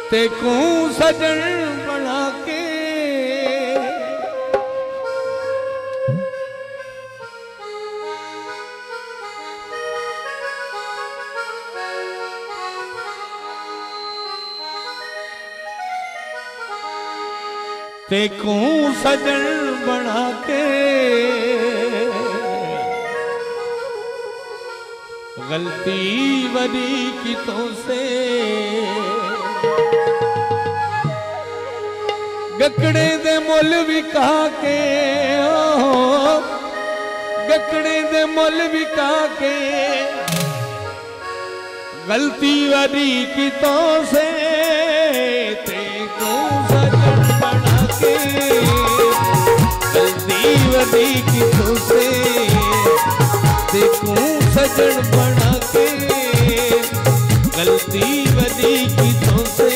तेको सजन बना के तेको सजन बना के गलती वरी की तो से गकड़े दे मुल विका के गकड़े दे मुल विका के गलती वरी की तो से तेको सजन बना के गलती वरी की तो से तेको सजन बना के गलती वरी की तो से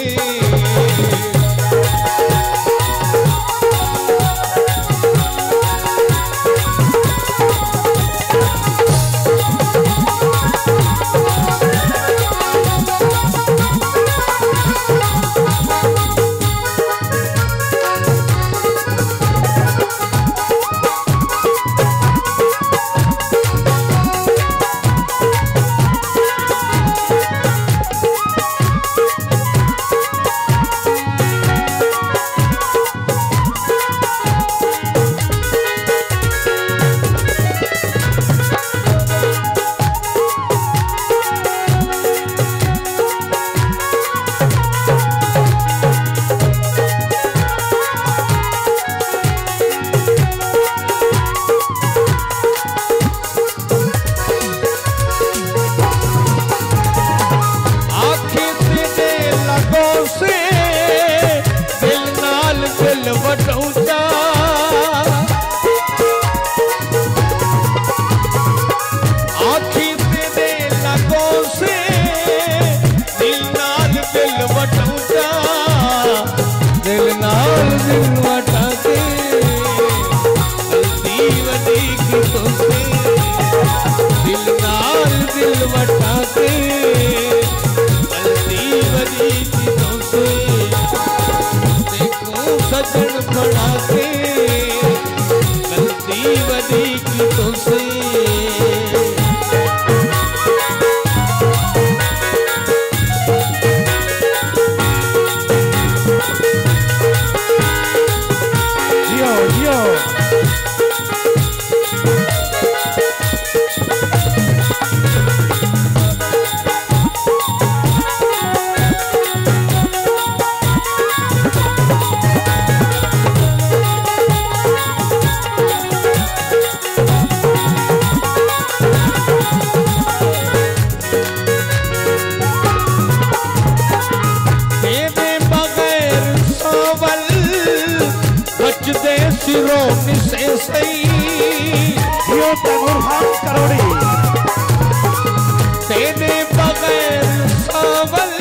तेरे बगैर सावल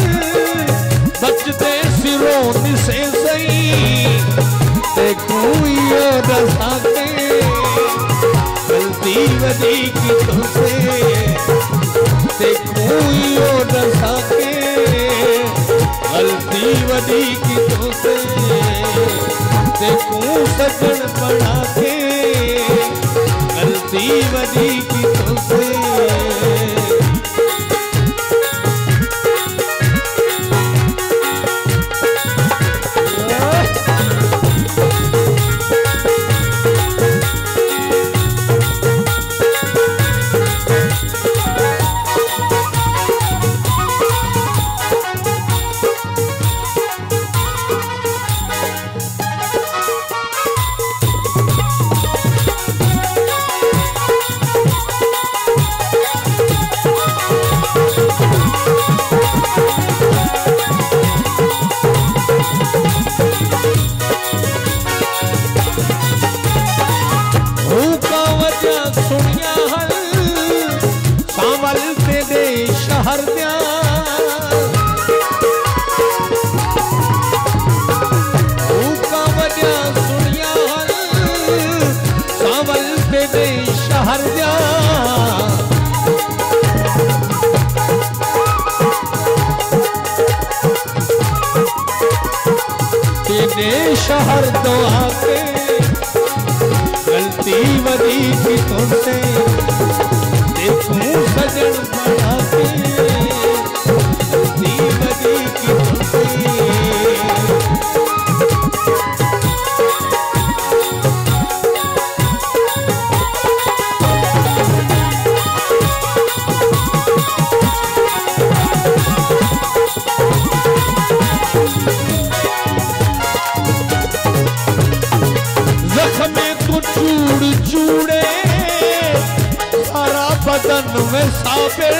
बचते सिरों से सही देखूं यो रसा के गलती वरी की तुझसे देखूं यो रसा के गलती वरी की तुझसे देखूं सजन बना के गलती वरी की तुझसे ने शहर तो आके गलती वदी की तुमसे देखूं सजन बना के गलती वदी की तुमसे चूड़ चूड़े सारा बदन में साबिर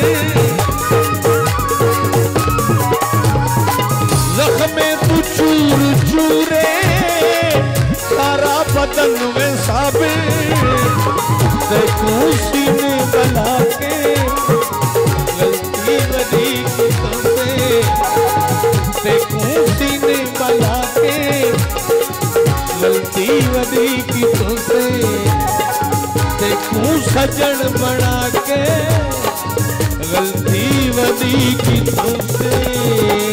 जख्मे तू चूर चूरे सारा बदन में साबिर देखूं सीने बना के गलती बदी की तुमसे देखूं सीने बना के गलती वदी की तुमसे देखूं सजन बना के गलती वदी की तुमसे